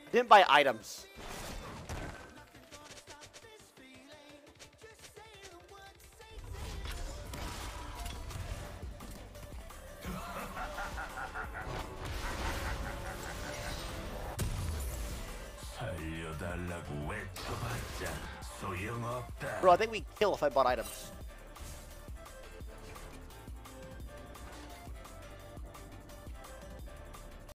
Didn't buy items. Bro, I think we kill if I bought items.